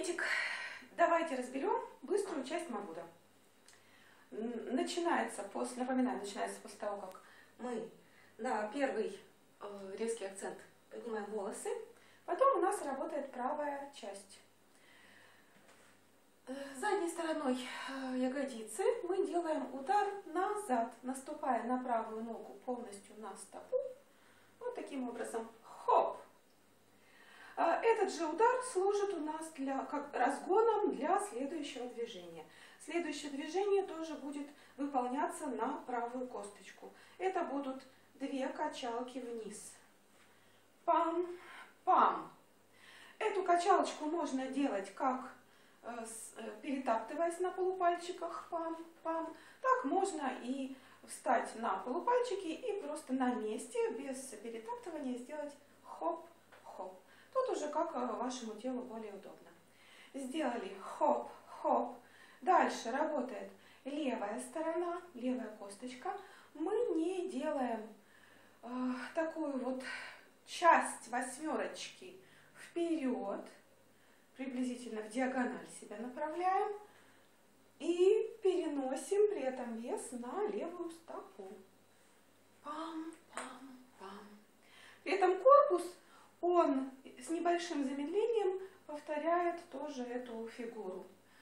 приветик! Давайте разберем быструю часть Магуда. Напоминаю, начинается после того, как мы на первый резкий акцент поднимаем волосы. Потом у нас работает правая часть. Задней стороной ягодицы мы делаем удар назад, наступая на правую ногу полностью на стопу. Вот таким образом. Хоп! Этот же удар служит у нас как разгоном для следующего движения. Следующее движение тоже будет выполняться на правую косточку. Это будут две качалки вниз. Пам, пам. Эту качалочку можно делать как перетаптываясь на полупальчиках, пам, пам. Так можно и встать на полупальчики и просто на месте, без перетаптывания, сделать хоп, хоп. Тут уже как вашему телу более удобно. Сделали хоп, хоп. Дальше работает левая сторона, левая косточка. Мы не делаем такую вот часть восьмерочки вперед, приблизительно в диагональ себя направляем и переносим при этом вес на левую стопу. Пам, пам, пам. При этом корпус, он с небольшим замедлением повторяет тоже эту фигуру.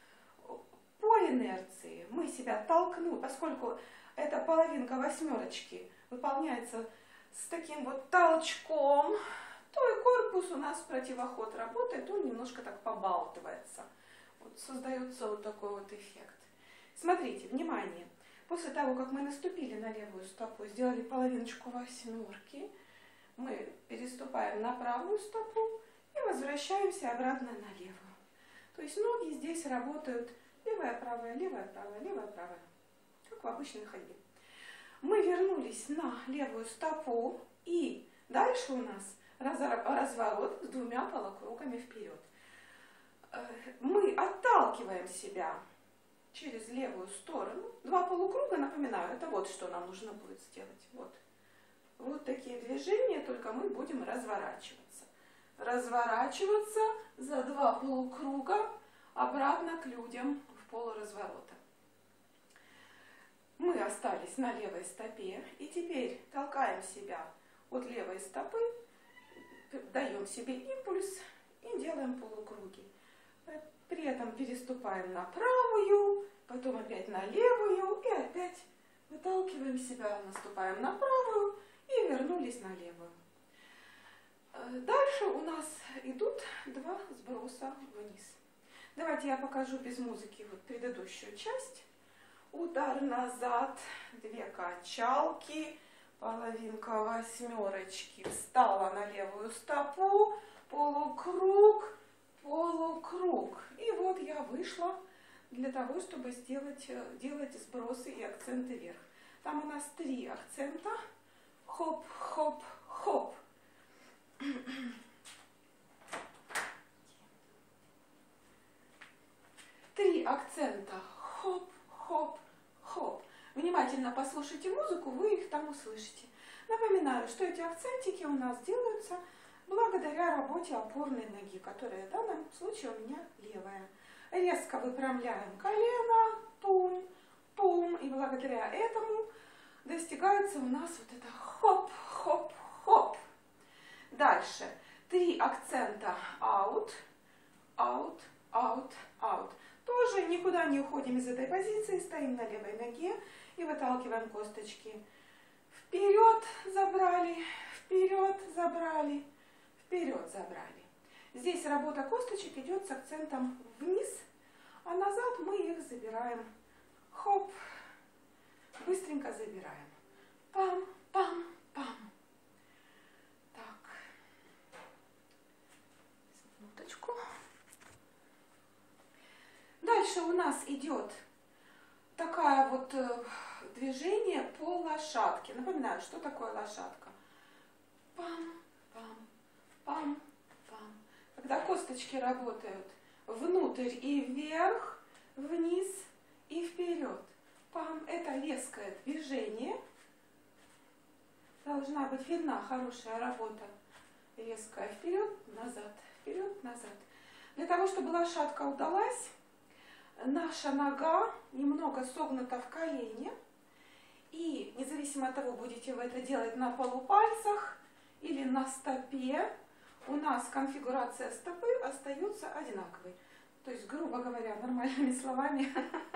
По инерции мы себя толкнули, поскольку эта половинка восьмерочки выполняется с таким вот толчком, то и корпус у нас в противоход работает, он немножко так побалтывается. Вот создается вот такой вот эффект. Смотрите, внимание. После того, как мы наступили на левую стопу, сделали половиночку восьмерки, мы переступаем на правую стопу и возвращаемся обратно на левую. То есть ноги здесь работают левая, правая, левая, правая, левая, правая. Как в обычной ходьбе. Мы вернулись на левую стопу, и дальше у нас разворот с двумя полукругами вперед. Мы отталкиваем себя через левую сторону. Два полукруга, напоминаю, это вот что нам нужно будет сделать. Вот такие движения, только мы будем разворачиваться. Разворачиваться за два полукруга обратно к людям в полуразворота. Мы остались на левой стопе, и теперь толкаем себя от левой стопы, даем себе импульс и делаем полукруги. При этом переступаем на правую, потом опять на левую и опять выталкиваем себя, наступаем на правую и вернулись на левую. Дальше у нас идут два сброса вниз. Давайте я покажу без музыки вот предыдущую часть. Удар назад, две качалки, половинка восьмерочки, встала на левую стопу, полукруг, полукруг. И вот я вышла для того, чтобы делать сбросы и акценты вверх. Там у нас 3 акцента. Хоп, хоп, хоп. 3 акцента. Хоп, хоп, хоп. Внимательно послушайте музыку, вы их там услышите. Напоминаю, что эти акцентики у нас делаются благодаря работе опорной ноги, которая в данном случае у меня левая. Резко выпрямляем колено, тум, тум, и благодаря этому достигается у нас вот это хоп, хоп, хоп. Дальше 3 акцента out, out, out, out. Тоже никуда не уходим из этой позиции, стоим на левой ноге и выталкиваем косточки. Вперед забрали, вперед забрали, вперед забрали. Здесь работа косточек идет с акцентом вниз, а назад мы их забираем. Хоп, быстренько забираем. Пам, пам, пам. Так, минуточку. Дальше у нас идет такое вот движение по лошадке. Напоминаю, что такое лошадка. Пам, пам, пам, пам. Когда косточки работают внутрь и вверх, вниз и вперед. Пам, это резкое движение. Должна быть видна хорошая работа. Резкая вперед, назад, вперед, назад. Для того, чтобы лошадка удалась, наша нога немного согнута в колене. И независимо от того, будете вы это делать на полупальцах или на стопе, у нас конфигурация стопы остается одинаковой. То есть, грубо говоря, нормальными словами,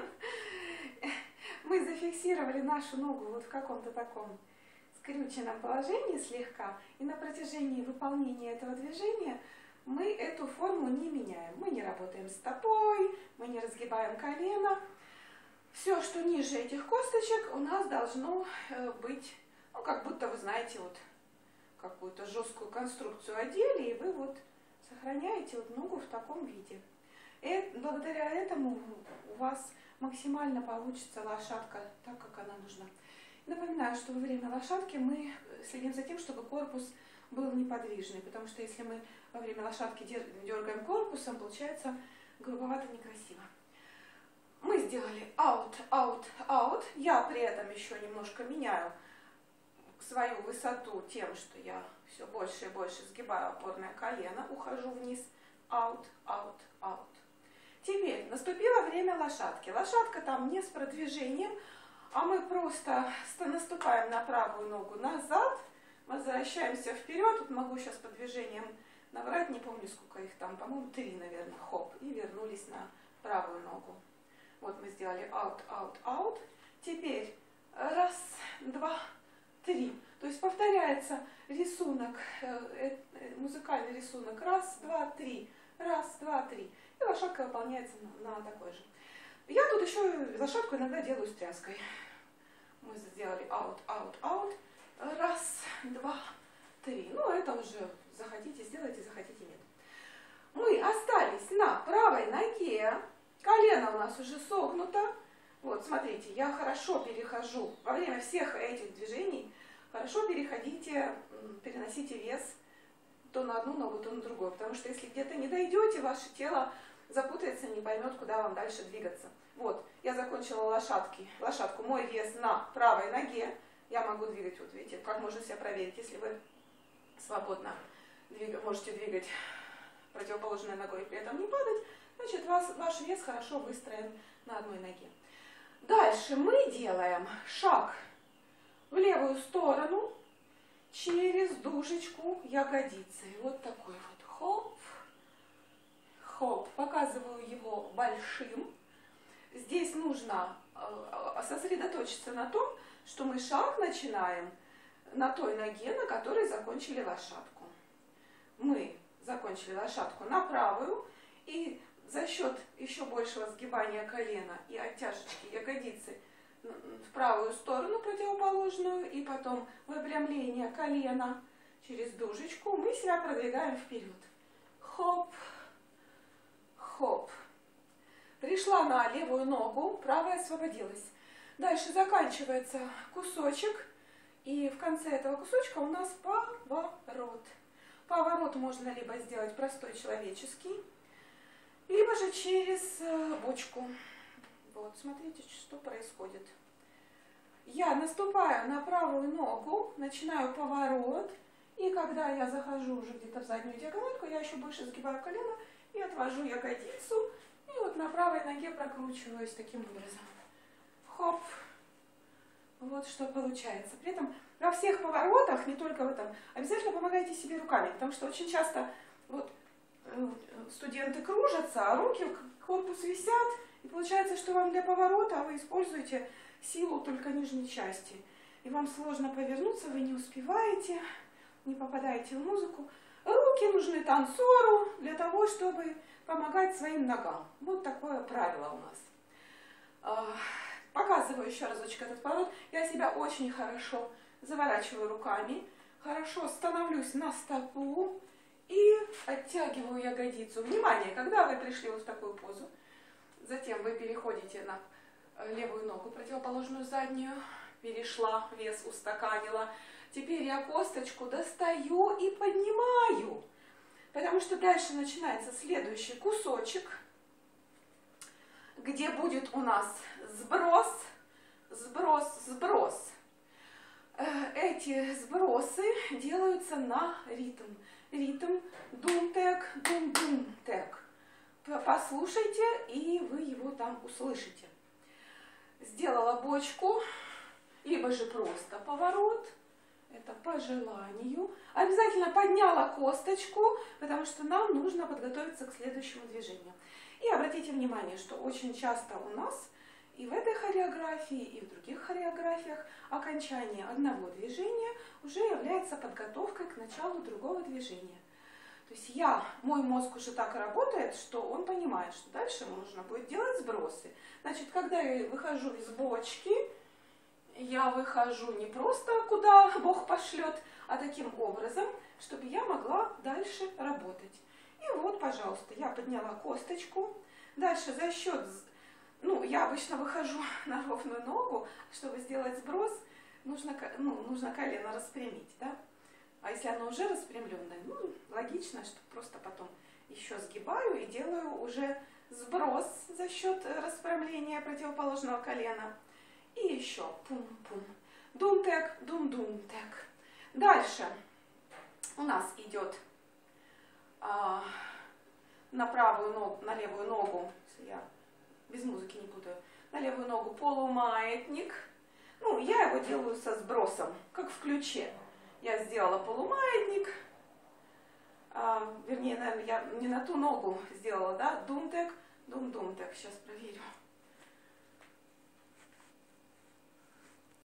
мы зафиксировали нашу ногу вот в каком-то таком скрюченном положении слегка, и на протяжении выполнения этого движения мы эту форму не меняем. Мы не работаем стопой, мы не разгибаем колено. Все, что ниже этих косточек, у нас должно быть, ну, как будто вы знаете, вот какую-то жесткую конструкцию одели, и вы вот сохраняете вот ногу в таком виде. И благодаря этому у вас максимально получится лошадка так, как она нужна. Напоминаю, что во время лошадки мы следим за тем, чтобы корпус был неподвижный, потому что если мы во время лошадки дергаем корпусом, получается грубовато, некрасиво. Мы сделали out, out, out. Я при этом еще немножко меняю свою высоту тем, что я все больше и больше сгибаю опорное колено, ухожу вниз. Out, out, out. Теперь наступило время лошадки. Лошадка там не с продвижением, а мы просто наступаем на правую ногу назад, возвращаемся вперед. Тут могу сейчас по движениям наврать, не помню сколько их там, по-моему 3, наверное, хоп, и вернулись на правую ногу. Вот мы сделали out, out, out. Теперь раз, два, три. То есть повторяется рисунок, музыкальный рисунок. Раз, два, три. Раз, два, три. И лошадка выполняется на такой же. Я тут еще лошадку иногда делаю с тряской. Мы сделали out, out, out. Раз, два, три. Ну, это уже захотите сделайте, захотите нет. Мы остались на правой ноге. Колено у нас уже согнуто. Вот, смотрите, я хорошо перехожу. Во время всех этих движений хорошо переносите вес то на одну ногу, то на другую. Потому что если где-то не дойдете, ваше тело запутается, не поймет, куда вам дальше двигаться. Вот, я закончила лошадку. Мой вес на правой ноге. Я могу двигать, вот видите, как можно себя проверить, если вы свободно можете двигать противоположной ногой и при этом не падать, значит, ваш вес хорошо выстроен на одной ноге. Дальше мы делаем шаг в левую сторону через дужечку ягодицы. Вот такой вот хоп, хоп. Показываю его большим. Здесь нужно сосредоточиться на том, что мы шаг начинаем на той ноге, на которой закончили лошадку. Мы закончили лошадку на правую, и за счет еще большего сгибания колена и оттяжечки ягодицы в правую сторону противоположную, и потом выпрямление колена через дужечку, мы себя продвигаем вперед. Хоп, хоп. Пришла на левую ногу, правая освободилась. Дальше заканчивается кусочек, и в конце этого кусочка у нас поворот. Поворот можно либо сделать простой человеческий, либо же через бочку. Вот, смотрите, что происходит. Я наступаю на правую ногу, начинаю поворот, и когда я захожу уже где-то в заднюю диагональку, я еще больше сгибаю колено и отвожу ягодицу, и вот на правой ноге прокручиваюсь таким образом. Хоп. Вот что получается. При этом во всех поворотах, не только в этом, обязательно помогайте себе руками, потому что очень часто вот студенты кружатся, а руки в корпус висят, и получается, что вам для поворота вы используете силу только нижней части. И вам сложно повернуться, вы не успеваете, не попадаете в музыку. Руки нужны танцору для того, чтобы помогать своим ногам. Вот такое правило у нас. Показываю еще разочек этот поворот. Я себя очень хорошо заворачиваю руками, хорошо становлюсь на стопу и оттягиваю ягодицу. Внимание, когда вы пришли вот в такую позу, затем вы переходите на левую ногу, противоположную заднюю, перешла, вес устаканила. Теперь я косточку достаю и поднимаю, потому что дальше начинается следующий кусочек, где будет у нас сброс, сброс, сброс. Эти сбросы делаются на ритм. Ритм дум-тек, дум-дум-тек. послушайте, и вы его там услышите. Сделала бочку, либо же просто поворот. Это по желанию. Обязательно подняла косточку, потому что нам нужно подготовиться к следующему движению. И обратите внимание, что очень часто у нас и в этой хореографии, и в других хореографиях окончание одного движения уже является подготовкой к началу другого движения. То есть мой мозг уже так работает, что он понимает, что дальше ему нужно будет делать сбросы. Значит, когда я выхожу из бочки, я выхожу не просто куда Бог пошлет, а таким образом, чтобы я могла дальше работать. И вот, пожалуйста, я подняла косточку. Дальше за счет, я обычно выхожу на ровную ногу, чтобы сделать сброс, нужно колено распрямить, да? А если оно уже распрямленное, логично, что просто потом еще сгибаю и делаю уже сброс за счет распрямления противоположного колена. И еще пум-пум. Дум-тек, дум-дум-тек. Дальше у нас идет на правую ногу, на левую ногу, если я без музыки не путаю, на левую ногу полумаятник. Я его делаю со сбросом, как в ключе. Я сделала полумаятник, вернее, наверное, я не на ту ногу сделала, да, дум-тек, дум-дум-тек. Сейчас проверю.